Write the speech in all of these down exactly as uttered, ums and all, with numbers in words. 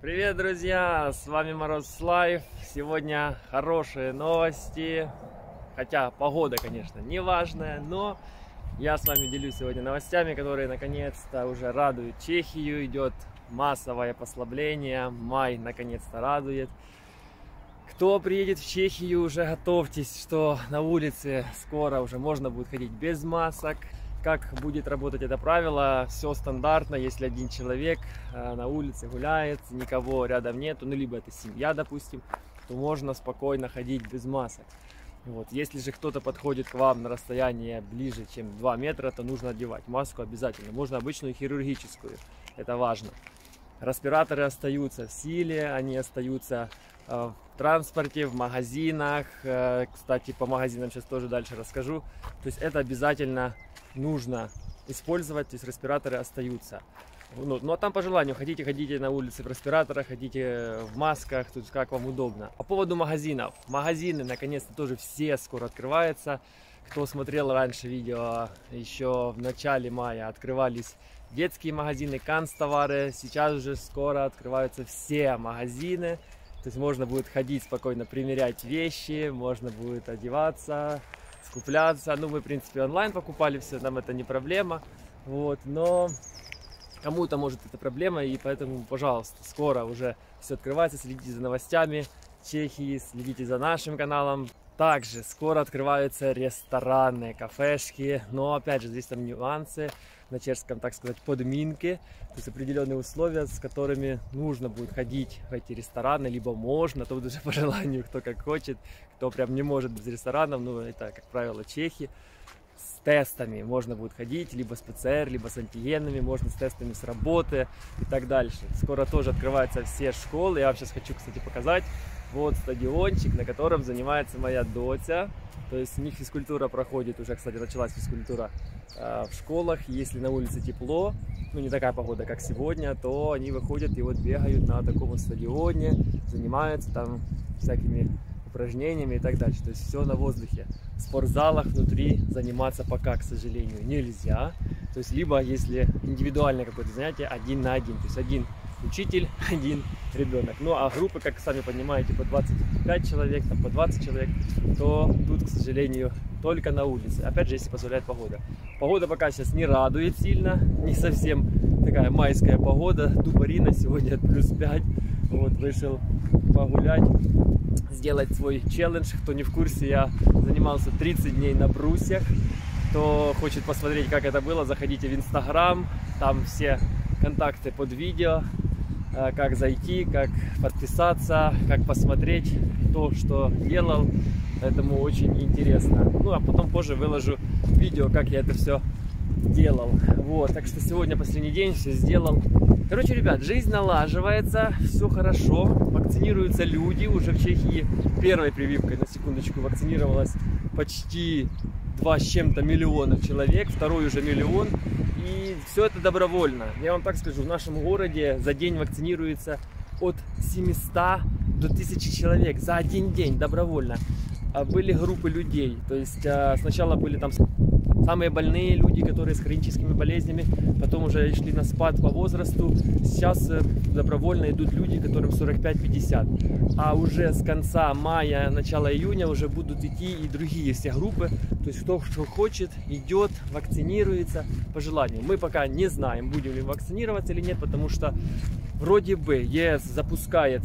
Привет, друзья! С вами Мороз Лайф. Сегодня хорошие новости. Хотя погода, конечно, не важная, но я с вами делюсь сегодня новостями, которые наконец-то уже радуют Чехию. Идет массовое послабление. Май наконец-то радует. Кто приедет в Чехию, уже готовьтесь, что на улице скоро уже можно будет ходить без масок. Как будет работать это правило? Все стандартно. Если один человек на улице гуляет, никого рядом нету, ну либо это семья, допустим, то можно спокойно ходить без масок. Вот. Если же кто-то подходит к вам на расстояние ближе, чем два метра, то нужно одевать маску обязательно. Можно обычную хирургическую, это важно. Респираторы остаются в силе, они остаются в транспорте, в магазинах. Кстати, по магазинам сейчас тоже дальше расскажу. То есть это обязательно нужно использовать, то есть респираторы остаются. Ну, ну а там по желанию, хотите, ходите на улице в респираторах, хотите в масках, тут как вам удобно. По поводу магазинов. Магазины наконец-то тоже все скоро открываются. Кто смотрел раньше видео, еще в начале мая открывались детские магазины, канцтовары. Сейчас уже скоро открываются все магазины. То есть можно будет ходить спокойно, примерять вещи, можно будет одеваться, скупляться. Ну, мы, в принципе, онлайн покупали все, нам это не проблема. Вот, но кому-то может это проблема, и поэтому, пожалуйста, скоро уже все открывается. Следите за новостями Чехии, следите за нашим каналом. Также скоро открываются рестораны, кафешки, но опять же здесь там нюансы, на чешском, так сказать, подминки, то есть определенные условия, с которыми нужно будет ходить в эти рестораны, либо можно, то уже по желанию, кто как хочет, кто прям не может без ресторанов, ну это, как правило, чехи. С тестами можно будет ходить, либо с ПЦР, либо с антигенами, можно с тестами с работы и так дальше. Скоро тоже открываются все школы, я вам сейчас хочу, кстати, показать. Вот стадиончик, на котором занимается моя доча. То есть у них физкультура проходит, уже, кстати, началась физкультура э, в школах. Если на улице тепло, ну не такая погода, как сегодня, то они выходят и вот бегают на таком стадионе, занимаются там всякими упражнениями и так дальше. То есть все на воздухе. В спортзалах внутри заниматься пока, к сожалению, нельзя. То есть либо если индивидуальное какое-то занятие, один на один, то есть один учитель, один ребенок. Ну а группы, как сами понимаете, по двадцать пять человек, там, по двадцать человек, то тут, к сожалению, только на улице. Опять же, если позволяет погода. Погода пока сейчас не радует сильно, не совсем такая майская погода. Дубарина сегодня плюс пять. Вот, вышел погулять, сделать свой челлендж. Кто не в курсе, я занимался тридцать дней на брусьях. Кто хочет посмотреть, как это было, заходите в Инстаграм, там все контакты под видео, как зайти, как подписаться, как посмотреть то, что делал. Поэтому очень интересно. Ну, а потом позже выложу видео, как я это все делал. Вот, так что сегодня последний день, все сделал. Короче, ребят, жизнь налаживается, все хорошо. Вакцинируются люди. Уже в Чехии первой прививкой, на секундочку, вакцинировалось почти два с чем-то миллионов человек, второй уже миллион. И все это добровольно. Я вам так скажу, в нашем городе за день вакцинируется от семисот до тысячи человек за один день добровольно. Были группы людей, то есть сначала были там самые больные люди, которые с хроническими болезнями, потом уже шли на спад по возрасту. Сейчас добровольно идут люди, которым сорок пять пятьдесят. А уже с конца мая, начала июня уже будут идти и другие все группы. То есть кто что хочет, идет, вакцинируется по желанию. Мы пока не знаем, будем ли вакцинироваться или нет, потому что вроде бы ЕС запускает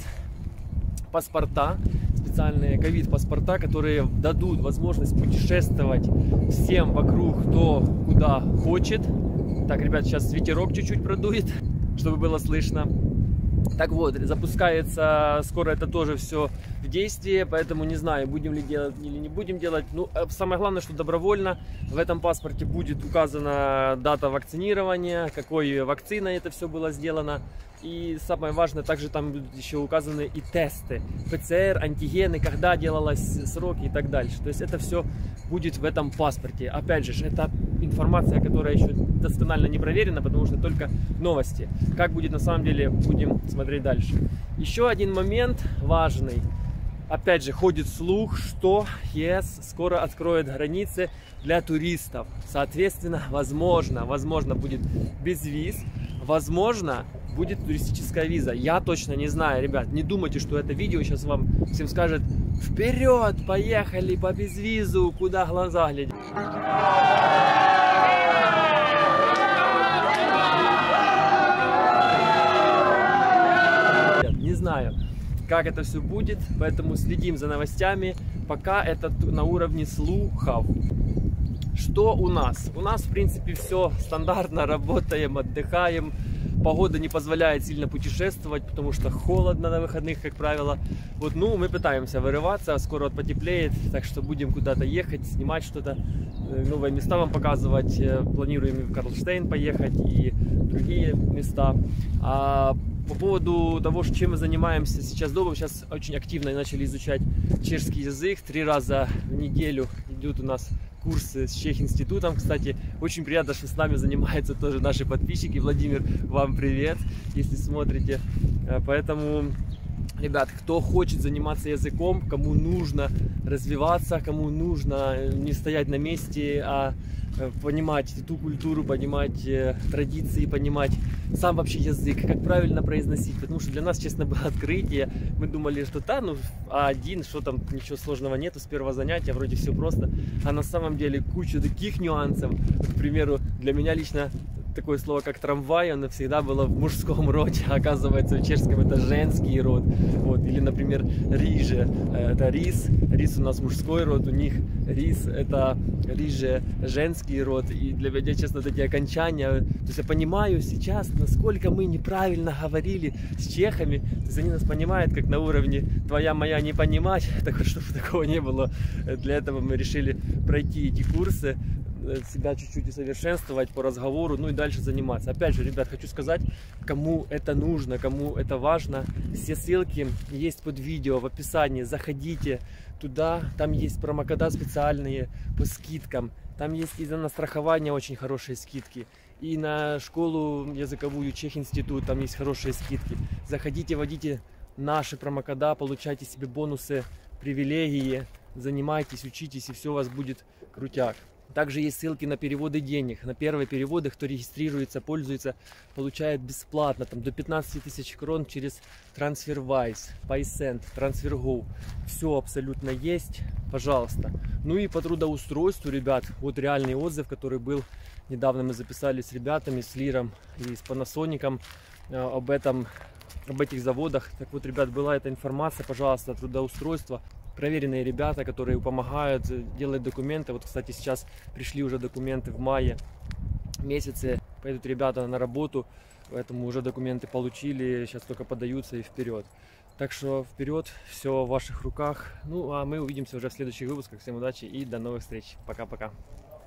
паспорта, специальные ковид-паспорта, которые дадут возможность путешествовать всем вокруг, кто куда хочет. Так, ребят, сейчас ветерок чуть-чуть продует, чтобы было слышно. Так вот, запускается скоро это тоже все в действии, поэтому не знаю, будем ли делать или не будем делать. Ну, самое главное, что добровольно в этом паспорте будет указана дата вакцинирования, какой вакциной это все было сделано. И самое важное, также там будут еще указаны и тесты, ПЦР, антигены, когда делалось, сроки и так дальше. То есть это все будет в этом паспорте. Опять же, это информация, которая еще досконально не проверена, потому что только новости. Как будет на самом деле, будем смотреть дальше. Еще один момент важный. Опять же, ходит слух, что ЕС скоро откроет границы для туристов. Соответственно, возможно, возможно будет без виз. Возможно, будет туристическая виза. Я точно не знаю, ребят, не думайте, что это видео сейчас вам всем скажет: вперед, поехали по безвизу, куда глаза глядят. Не знаю, как это все будет, поэтому следим за новостями. Пока это на уровне слухов. Что у нас? У нас, в принципе, все стандартно, работаем, отдыхаем. Погода не позволяет сильно путешествовать, потому что холодно на выходных, как правило. Вот, ну, мы пытаемся вырываться, скоро потеплеет, так что будем куда-то ехать, снимать что-то, новые места вам показывать. Планируем в Карлштейн поехать и другие места. А по поводу того, чем мы занимаемся сейчас дома, сейчас очень активно начали изучать чешский язык. Три раза в неделю идут у нас курсы с Чех-институтом. Кстати, очень приятно, что с нами занимаются тоже наши подписчики. Владимир, вам привет, если смотрите. Поэтому, ребят, кто хочет заниматься языком, кому нужно развиваться, кому нужно не стоять на месте, а понимать ту культуру, понимать традиции, понимать сам вообще язык, как правильно произносить. Потому что для нас, честно, было открытие. Мы думали, что да, ну, а один, что там, ничего сложного нету с первого занятия, вроде все просто. А на самом деле куча таких нюансов. К примеру, для меня лично такое слово, как трамвай, оно всегда было в мужском роде, оказывается, в чешском это женский род. Вот. Или, например, риже, это рис, рис у нас мужской род, у них рис это риже женский род. И для меня, честно, такие окончания, то есть я понимаю сейчас, насколько мы неправильно говорили с чехами, то есть они нас понимают как на уровне твоя, моя не понимать, так вот, чтобы такого не было. Для этого мы решили пройти эти курсы, себя чуть-чуть усовершенствовать по разговору, ну и дальше заниматься. Опять же, ребят, хочу сказать, кому это нужно, кому это важно, все ссылки есть под видео в описании, заходите туда, там есть промокода специальные по скидкам, там есть и на страхование очень хорошие скидки, и на школу языковую Чех-институт там есть хорошие скидки. Заходите, вводите наши промокода, получайте себе бонусы, привилегии, занимайтесь, учитесь, и все у вас будет крутяк. Также есть ссылки на переводы денег. На первые переводы, кто регистрируется, пользуется, получает бесплатно, там, до пятнадцати тысяч крон через TransferWise, PaySend, TransferGo. Все абсолютно есть, пожалуйста. Ну и по трудоустройству, ребят, вот реальный отзыв, который был недавно, мы записали с ребятами, с Лиром и с Panasonic об этом, об этих заводах. Так вот, ребят, была эта информация, пожалуйста, трудоустройство. Проверенные ребята, которые помогают делать документы. Вот, кстати, сейчас пришли уже документы в мае месяце. Пойдут ребята на работу, поэтому уже документы получили. Сейчас только подаются и вперед. Так что вперед, все в ваших руках. Ну, а мы увидимся уже в следующих выпусках. Всем удачи и до новых встреч. Пока-пока.